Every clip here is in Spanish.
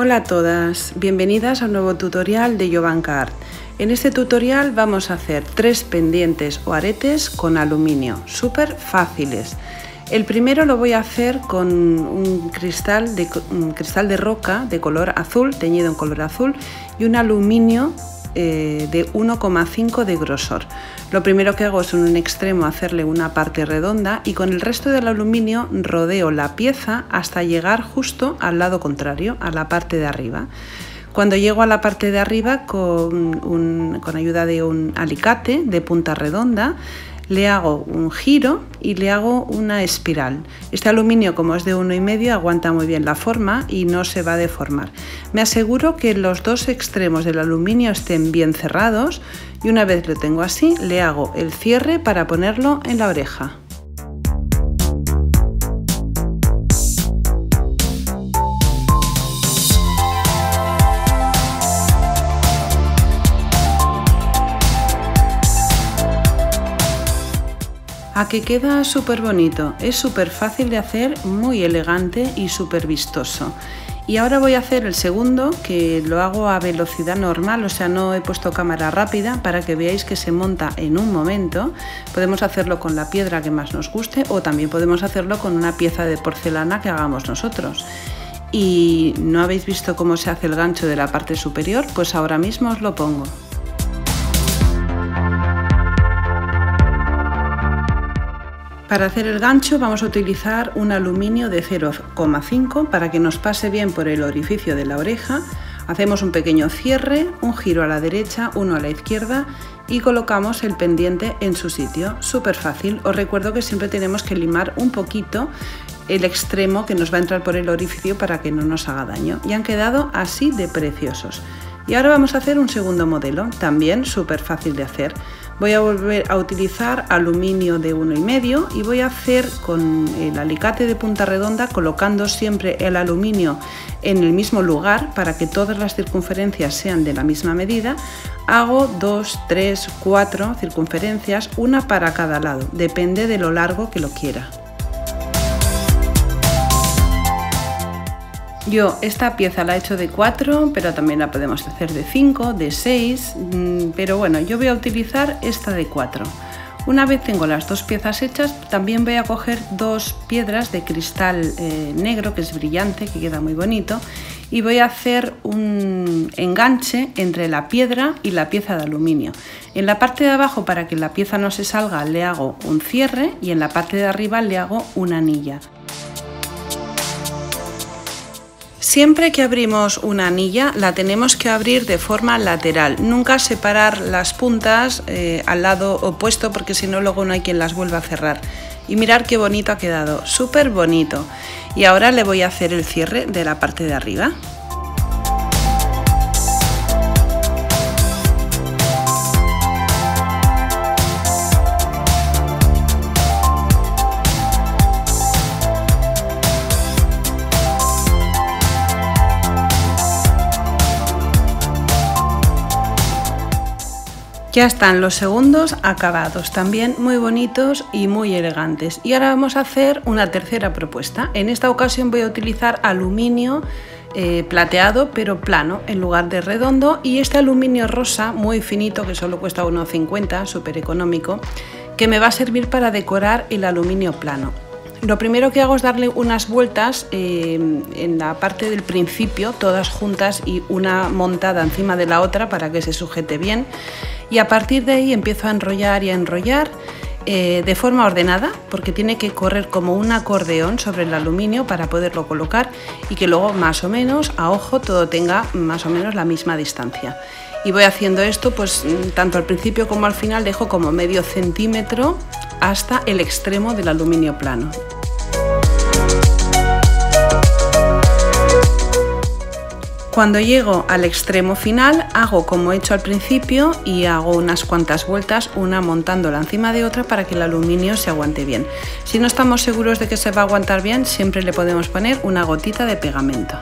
Hola a todas, bienvenidas a un nuevo tutorial de Jovanka Art. En este tutorial vamos a hacer 3 pendientes o aretes con aluminio, súper fáciles. El primero lo voy a hacer con un cristal de roca de color azul, teñido en color azul, y un aluminio de 1,5 de grosor. Lo primero que hago es en un extremo hacerle una parte redonda y con el resto del aluminio rodeo la pieza hasta llegar justo al lado contrario, a la parte de arriba. Cuando llego a la parte de arriba, con ayuda de un alicate de punta redonda, le hago un giro y le hago una espiral. Este aluminio, como es de 1,5, aguanta muy bien la forma y no se va a deformar. Me aseguro que los dos extremos del aluminio estén bien cerrados y una vez lo tengo así, le hago el cierre para ponerlo en la oreja. A que queda súper bonito, es súper fácil de hacer, muy elegante y súper vistoso. Y ahora voy a hacer el segundo, que lo hago a velocidad normal, o sea, no he puesto cámara rápida para que veáis que se monta en un momento. Podemos hacerlo con la piedra que más nos guste o también podemos hacerlo con una pieza de porcelana que hagamos nosotros. ¿Y no habéis visto cómo se hace el gancho de la parte superior? Pues ahora mismo os lo pongo. Para hacer el gancho vamos a utilizar un aluminio de 0,5 para que nos pase bien por el orificio de la oreja. Hacemos un pequeño cierre, un giro a la derecha, uno a la izquierda y colocamos el pendiente en su sitio. Súper fácil. Os recuerdo que siempre tenemos que limar un poquito el extremo que nos va a entrar por el orificio para que no nos haga daño. Y han quedado así de preciosos. Y ahora vamos a hacer un segundo modelo, también súper fácil de hacer. Voy a volver a utilizar aluminio de 1,5 y voy a hacer con el alicate de punta redonda, colocando siempre el aluminio en el mismo lugar para que todas las circunferencias sean de la misma medida. Hago 2, 3, 4 circunferencias, una para cada lado, depende de lo largo que lo quiera. Yo esta pieza la he hecho de 4, pero también la podemos hacer de 5, de 6, pero bueno, yo voy a utilizar esta de 4. Una vez tengo las dos piezas hechas, también voy a coger 2 piedras de cristal negro, que es brillante, que queda muy bonito, y voy a hacer un enganche entre la piedra y la pieza de aluminio. En la parte de abajo, para que la pieza no se salga, le hago un cierre y en la parte de arriba le hago una anilla. Siempre que abrimos una anilla la tenemos que abrir de forma lateral, nunca separar las puntas al lado opuesto porque si no luego no hay quien las vuelva a cerrar. Y mirad qué bonito ha quedado, súper bonito. Y ahora le voy a hacer el cierre de la parte de arriba. Ya están los segundos acabados, también muy bonitos y muy elegantes. Y ahora vamos a hacer una tercera propuesta. En esta ocasión voy a utilizar aluminio plateado pero plano en lugar de redondo, y este aluminio rosa muy finito que solo cuesta 1,50, súper económico, que me va a servir para decorar el aluminio plano. Lo primero que hago es darle unas vueltas en la parte del principio, todas juntas y una montada encima de la otra para que se sujete bien. Y a partir de ahí empiezo a enrollar y a enrollar de forma ordenada, porque tiene que correr como un acordeón sobre el aluminio para poderlo colocar y que luego más o menos a ojo todo tenga más o menos la misma distancia. Y voy haciendo esto pues tanto al principio como al final, dejo como medio centímetro hasta el extremo del aluminio plano. Cuando llego al extremo final hago como he hecho al principio y hago unas cuantas vueltas, una montándola encima de otra para que el aluminio se aguante bien. Si no estamos seguros de que se va a aguantar bien, siempre le podemos poner una gotita de pegamento.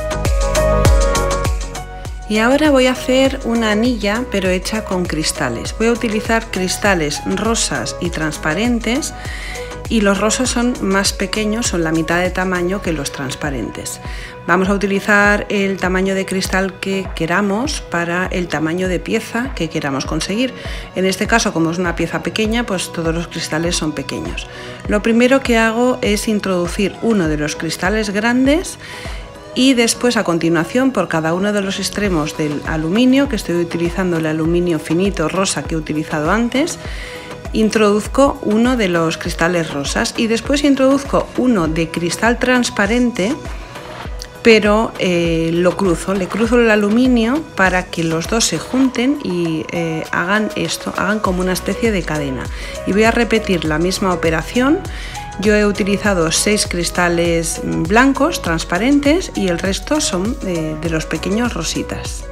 Y ahora voy a hacer una anilla pero hecha con cristales. Voy a utilizar cristales rosas y transparentes y los rosas son más pequeños, son la mitad de tamaño que los transparentes. Vamos a utilizar el tamaño de cristal que queramos para el tamaño de pieza que queramos conseguir. En este caso, como es una pieza pequeña, pues todos los cristales son pequeños. Lo primero que hago es introducir uno de los cristales grandes y después, a continuación, por cada uno de los extremos del aluminio, que estoy utilizando el aluminio finito rosa que he utilizado antes, introduzco uno de los cristales rosas y después introduzco uno de cristal transparente, pero le cruzo el aluminio para que los dos se junten y hagan como una especie de cadena. Y voy a repetir la misma operación. Yo he utilizado 6 cristales blancos transparentes y el resto son de los pequeños rositas.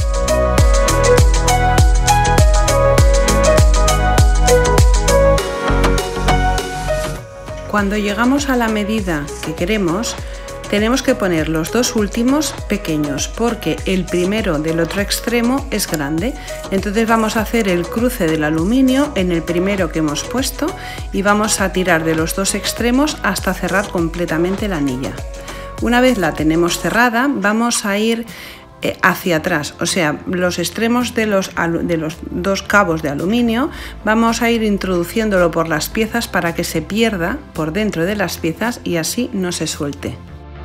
Cuando llegamos a la medida que queremos, tenemos que poner los dos últimos pequeños porque el primero del otro extremo es grande. Entonces vamos a hacer el cruce del aluminio en el primero que hemos puesto y vamos a tirar de los dos extremos hasta cerrar completamente la anilla. Una vez la tenemos cerrada, vamos a ir hacia atrás, o sea, los extremos de los dos cabos de aluminio vamos a ir introduciéndolo por las piezas para que se pierda por dentro de las piezas y así no se suelte.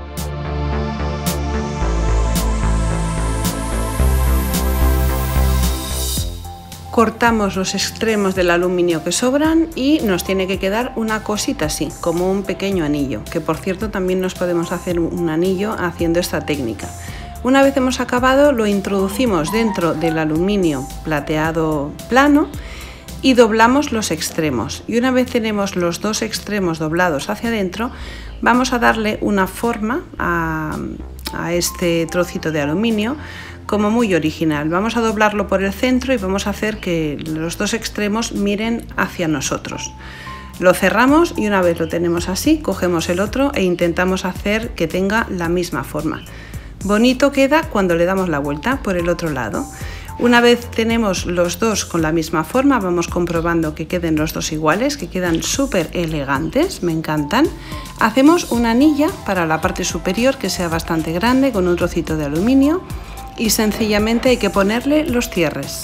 Cortamos los extremos del aluminio que sobran y nos tiene que quedar una cosita así, como un pequeño anillo, que por cierto también nos podemos hacer un anillo haciendo esta técnica. Una vez hemos acabado, lo introducimos dentro del aluminio plateado plano y doblamos los extremos. Y una vez tenemos los dos extremos doblados hacia adentro, vamos a darle una forma a este trocito de aluminio como muy original. Vamos a doblarlo por el centro y vamos a hacer que los dos extremos miren hacia nosotros. Lo cerramos y una vez lo tenemos así, cogemos el otro e intentamos hacer que tenga la misma forma. Bonito queda cuando le damos la vuelta por el otro lado. Una vez tenemos los dos con la misma forma, vamos comprobando que queden los dos iguales, que quedan súper elegantes, me encantan. Hacemos una anilla para la parte superior que sea bastante grande con un trocito de aluminio y sencillamente hay que ponerle los cierres.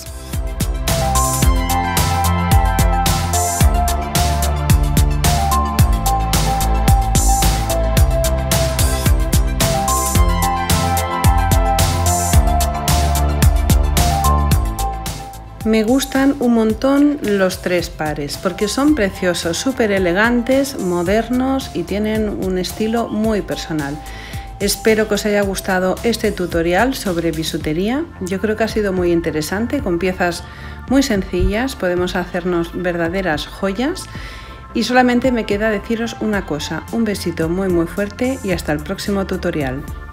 Me gustan un montón los 3 pares porque son preciosos, súper elegantes, modernos y tienen un estilo muy personal. Espero que os haya gustado este tutorial sobre bisutería. Yo creo que ha sido muy interesante, con piezas muy sencillas podemos hacernos verdaderas joyas. Y solamente me queda deciros una cosa, un besito muy fuerte y hasta el próximo tutorial.